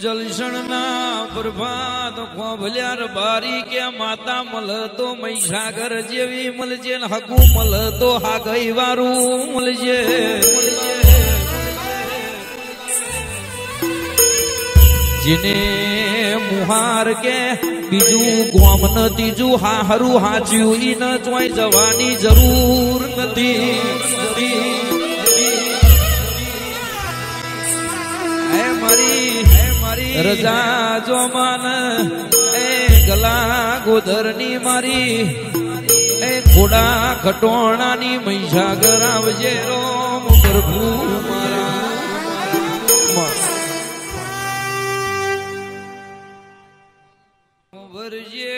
जलशण ना प्रभात खोभल्यार बारी के माता मल तो महिसागर जेवी मलजे हगू मल तो हागई वारू मलजे जिने मुहार के बीजू गोम न तीजू हाहरू हाच्यू ई न चोय जवानी जरूर नथी है मरी रजा जो मान ए गला गोधरनी मारी ए खोड़ा खटोणानी महिसागर आवजे रोम प्रभु मारा वरजे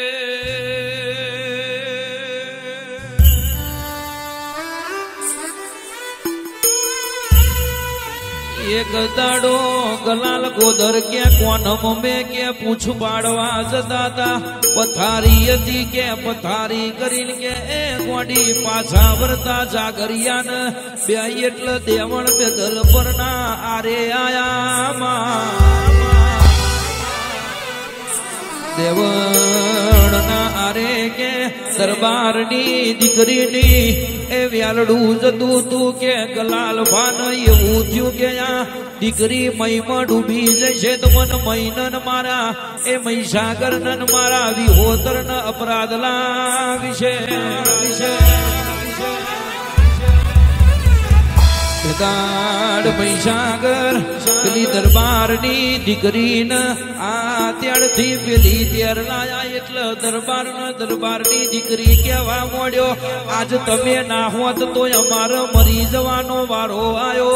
एक दाड़ो गलाल गोदर के कोनम में के पूछ बाड़वा जता था पथारी यदि के पथारी करीन के ए गोडी पाछा वरता जागरिया न ब्याई एटल देवण बेदल परना आरे आया मा देवण ना आरे के दरबारनी दीकरीनी ए व्यालडू जतू तू के गलाल भान एवं थयु के आ दीकरी मईमा डूबी जैसे तो मन महीनन मारा ए महिसागर नन मारा विहोतर न अपराधला विषय महिसागर पेली दरबारनी दीकरीन आ त्याड़थी पेली त्यार लाया एटले दरबारनी दीकरी केवा मोड्यो आज तमे ना होत तो अमारो मरी जवानो वारो आयो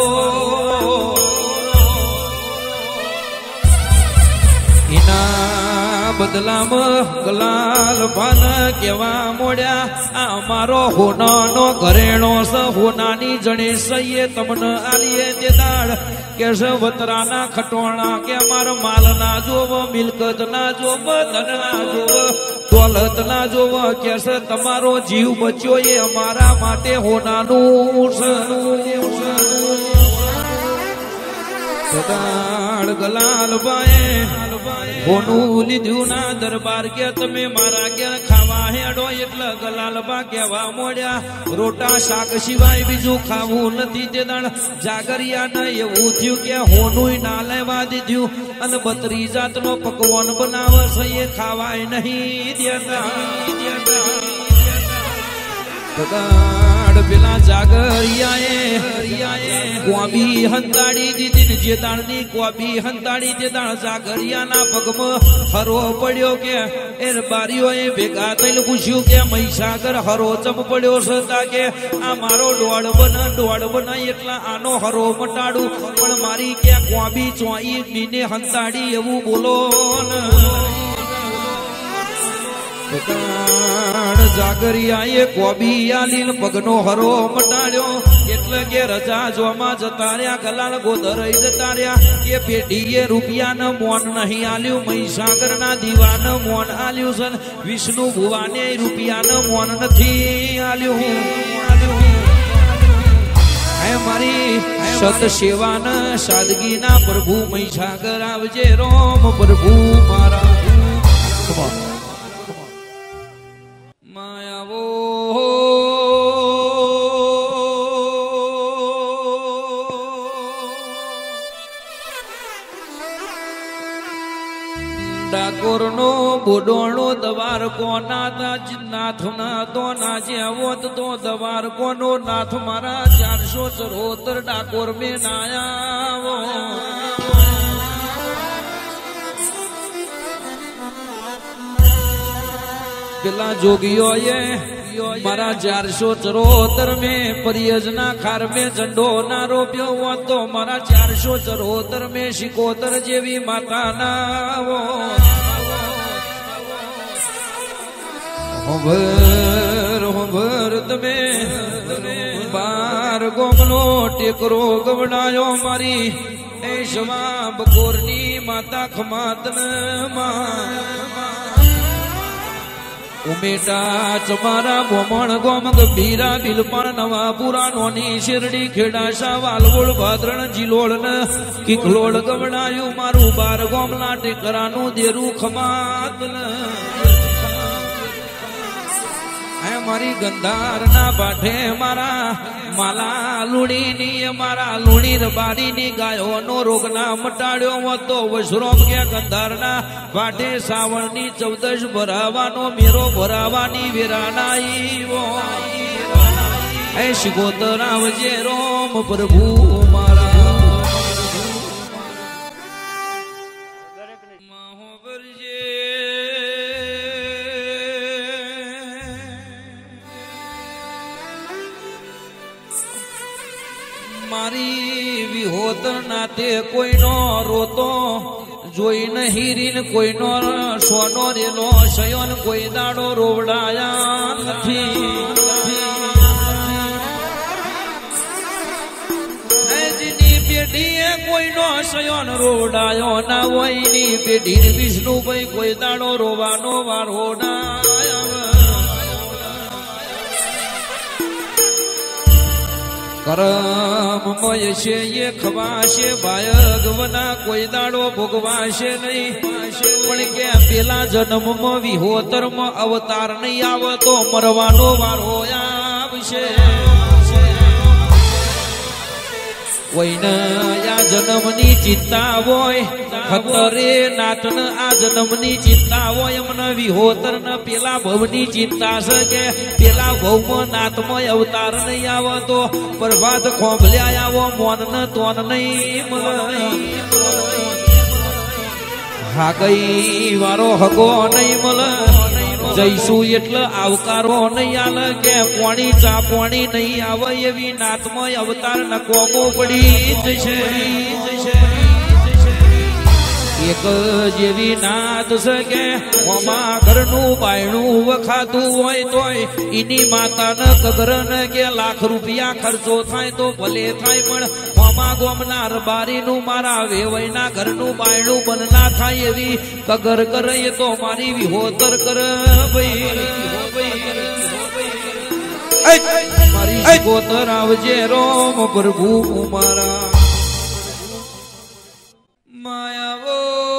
इना बदलाम गलाल भान केवा मोड्या अमारो होनानो घरेणो स होनानी जणे सये तमन आलिए देदाड़ केस वतराना खटोणा के अमार माल ना जोव मिलकत ना जोव धन ना जोव दौलत ना जोव केस तमारो जीव बच्यो ये अमारा माटे होनानु गलाल बाए होनू लीधु ना दरबार के तमे मारा के खावा हेडो एटले गलाल बा केवा मोड्या रोटा शाक सिवाय बीजू खावू नथी देदाण जागरिया न एवं थयु के होनू ना लेवा दीध्यू अन 32 जातनो पकवान बनावे सये खावाय नहीं देता पेला जागरियाए क्वाबी हंताड़ी दीदी जेदाणी क्वाबी हंताड़ी जेदाण जागरिया ना पगम हरो पड़्यो के एर बारियो भेगा थईने पूछ्यू के महिसागर हरो चम पड़्यो छता के आ मारो डोड़ बन एटला आनो हरो मटाडू पण मारी के क्वाबी चोई मीने हंताड़ी एवं बोलो जागरिया कोबी आलीन पगनो हरो मटाड्यो एटले के रजा जोमा जता रह्या गलाल गोदर जता रह्या ये पेढीए रूपिया न मोन नहीं आल्यू महिसागर ना दीवान मोन आल्यू सन विष्णु भुवाने रूपिया न मोन नथी आल्यू है मारी सत सेवा न सादगी ना प्रभु महिसागर आवजे रोम प्रभु मारा मायावो डाकोर नो बुडोणो दवार को नाथ ना तो ना जेवत तो दवार को नो नाथ मारा 474 डाकोर में नाया वो पेला जोगियो ये मारा 474 में परियोजना खार में झंडो ना रोप्यो वो तो मारा 474 में शिकोतर जेवी माता ना वो होभर तमे बार गोमलो टेकरो गवड़ायो मारी ऐशवा बकोरनी माता खमातन मां ઉમેટા ચમારા બોમણ ગોમ ગંભીરા બિલપણ નવાપુરા નોની શેરડી ખેડાશા વાલવોડ ભાદરણ જીલોડ ને કિકલોડ ગવડાયું મારું બાર ગોમલા ટેકરાનું દેરું ખમાત મારી ગંધારના બાઠે મારા માલા લુણીની મારા લુણી રબારીની ગાયોનો રોગ ના મટાડ્યો હતો વસરોમ કે ગંધારના બાઠે સાવણની 14 ભરાવાનો મેરો ભરાવાની વેરાનાઈ એ શિકોતરાવજે રોમ પ્રભુ મારા મારી વિહોતર નાતે કોઈનો રોતો જોઈ નહીં રીન કોઈનો સોનો રેલો શયન કોઈ દાડો રોવડાયા નથી પેઢીએ કોઈનો શયન રોવડાયો ના હોય ની પેઢી વિષ્ણુભાઈ કોઈ દાડો રોવાનો વારો ના કરમમય છે એ ખવાશે ભાયગવના કોઈ દાડો ભોગવાશે નહીં પણ કે પેલા જન્મમાં વિહોતરમાં અવતાર નહીં આવે તો મરવાનો વારો આવશે કોઈને આ જન્મની ચિંતા હોય ખતરે નાતન આ જન્મની ચિંતા હોય એમને વિહોતર ને પેલા ભવની ચિંતા છે કે પેલા ભવમાં નાતમાં અવતાર નહીં આવે તો પ્રભાત ખોભલ્યા આવો મોન ને તોન નહીં હા ગઈ વારો હગો નહીં મળે જઈશું એટલે આવકારો નહીં આલે કે પોણી ચા પોણી નહીં આવે એવી નાતમાં અવતાર નકોમો પડી જશે એક જેવી નાત છે કે ઓમાં ઘરનું બાયણું વખાતું હોય તોય એની માતાને કગરને કે લાખ રૂપિયા ખર્ચો થાય તો ભલે થાય પણ ઓમાં ગોમના રબારીનું મારા વેવઈના ઘરનું બાયણું બંધ ના થાય એવી કગર કરે એ તો મારી વિહોતર કરે મારી શિકોતર આવજે રોમ પ્રભુ મારા માયાવો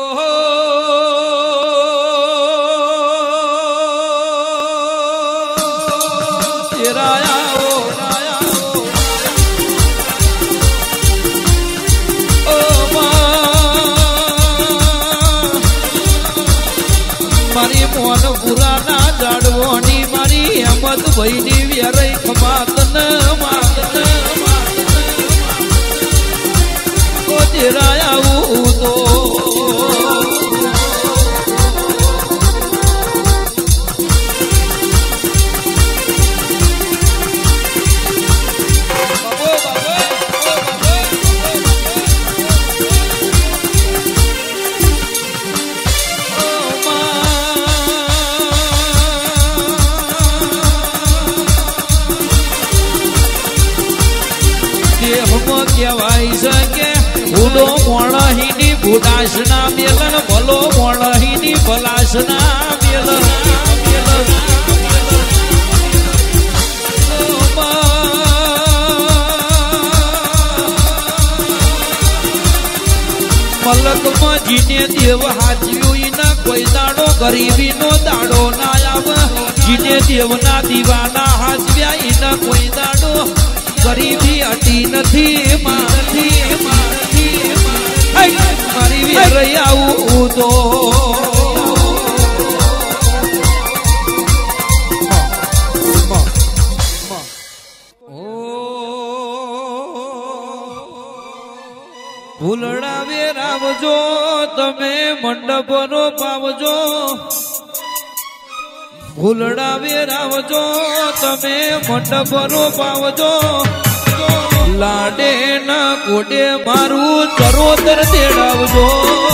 મારી મોન પુરાના જાડવોની મારી હેમત ભાઈની વેરઈ ખમાતન આવું તો કહેવાય છે કે ઉડો મોણહીની ભૂડાસના મેલન ભલો મોણહીની ભલાસના મેલન મલકમાં જીને દેવ હાચ્યું એના કોઈ દાડો ગરીબીનો દાડો ના આવે જીને દેવના દીવાના હાચવ્યા એના કોઈ દાડો ગરીબી અટી નથી મારી વેરઈ આવું તો ભૂલડા વેરાવજો તમે મંડપનો પાવજો ભૂલડા વેરાવજો તમે મંડપનો પાવજો લાડે ના કોડે મારું ચરોતર તેડાવજો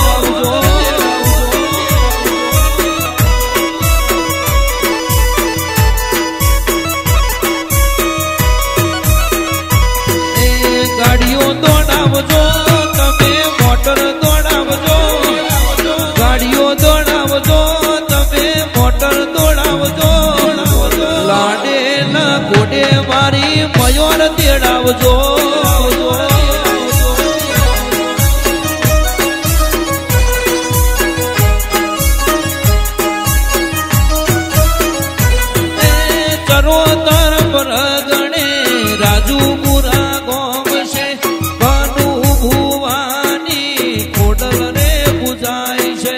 એ ગાડીઓ દોડાવજો તમે મોટર દોડાવજો ગાડીઓ દોડાવજો તમે મોટર દોડાવજો તેડાવજો ચરોતર પરગણે રાજુપુરા ગોમ છે બનુ ભુવાની ખોડલ રે પૂજાય છે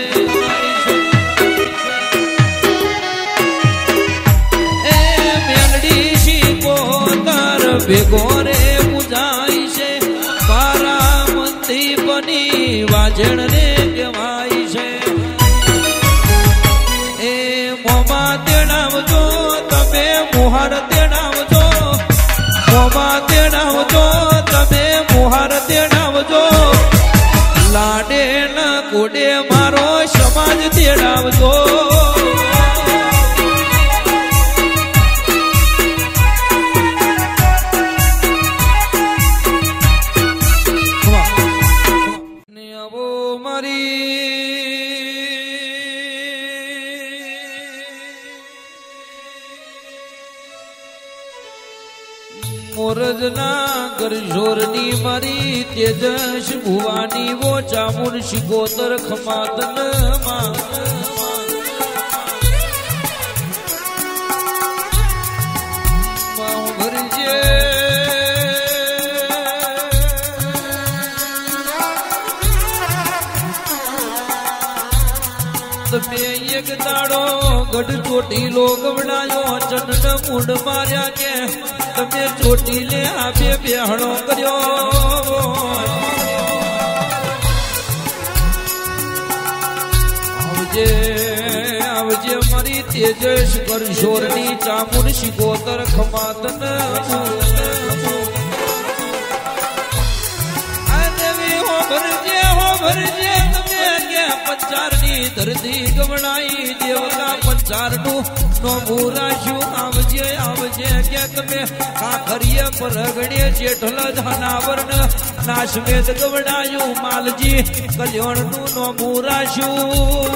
એ મેલડી શિકોતર ભેગો રે પૂજાય છે બારામતી બની વાજણ રે કહેવાય છે એ મોમાં તેડાવજો તમે મુહાર તેડાવજો મોમાં તેડાવજો તમે મુહાર તેડાવજો લાડે ન કોડે મારો સમાજ તેડાવજો મોરજના ગરજોરની મારી તેજસ ભુવાની વો ચામુંડ શિકોતર ખમાતન માં ભરજે તમે એક દાડો ગઢ ચોટીલો ગવડાયો ચંડ મૂડ માર્યા કે તમે ચોટીલે આપે બેહણો કર્યો આવજે આવજે મારી તેજસ કરશોરની ચામુંડ શિકોતર ખમાતન ભરજે તમે કે પંચારની ધરતી ગવડાઈ દેવતા પંચારનું નોમું રાખ્યું આવજે આવજે કે તમે કાખરીએ પરગડે જેઠલ ધનાવરણ નાશમેદ ગવડાયું માલજી કલ્યાણનું નોમું રાખ્યું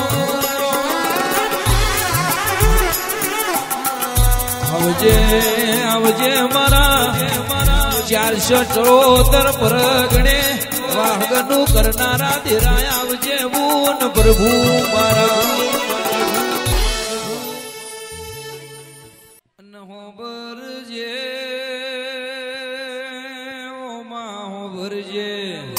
આવજે આવજે મારા 474 પરગડે વાહગનું કરનારા દેરાય આવજે બુન પ્રભુ મારા ભરજે ઓમાં ભરજે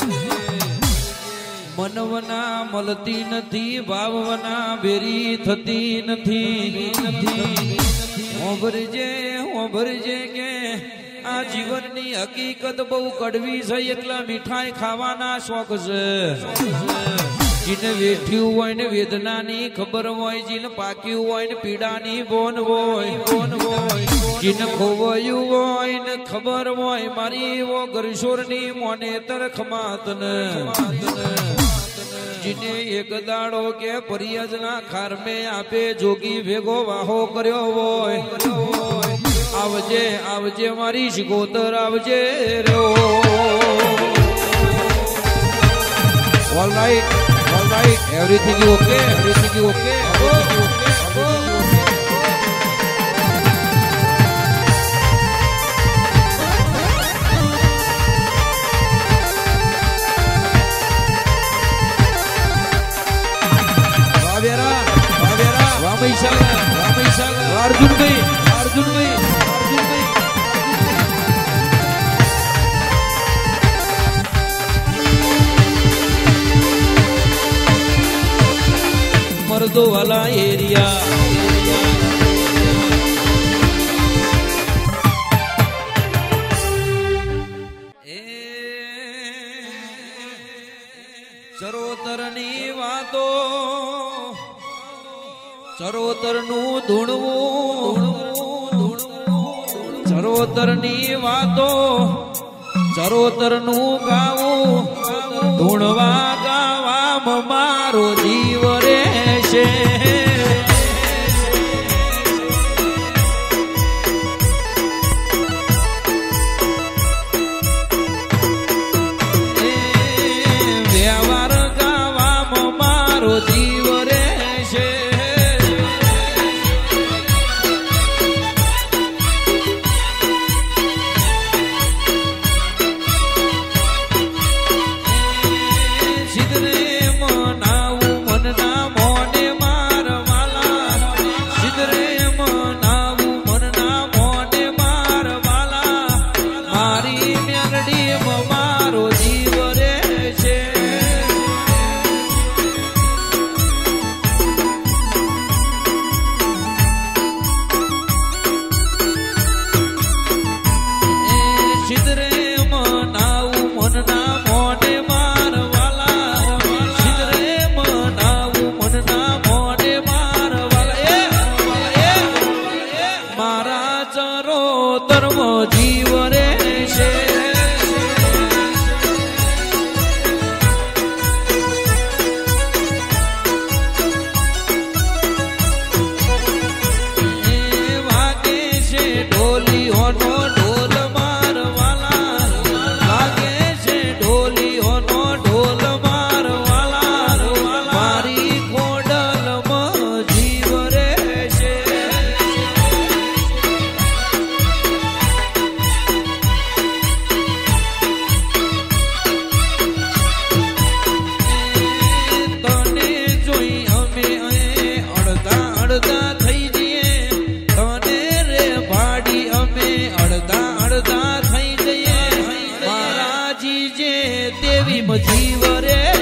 મનવના મળતી નથી ભાવના બેરી થતી નથી ભરજે કે આ જીવનની હકીકત બહુ કડવી છે એટલા મીઠાઈ ખાવાના શોખ છે જીને વેઠ્યું હોય ને વેદનાની ખબર હોય જીને પાક્યું હોય ને પીડાની બોન હોય જીને ખોવાયું હોય ને ખબર હોય મારી વો ગરશોરની મોનેતર ખમાતન જીને એક દાડો કે પરિયજના ખારમે આપે જોગી ભેગો વાહો કર્યો હોય આવજે આવજે મારી શિકોતર આવજે રો all right everything okay Arjunbhai મરદો વાલા એરિયા ચરોતરની વાતો ચરોતરનું ધૂણવું ચરોતરની વાતો ચરોતરનું ગાવું ધૂણવા ગાવા મારો જીવ રહેશે વ્યવહાર ગાવામાં મારો જીવ રહેશે જે તેવી મજીવ રે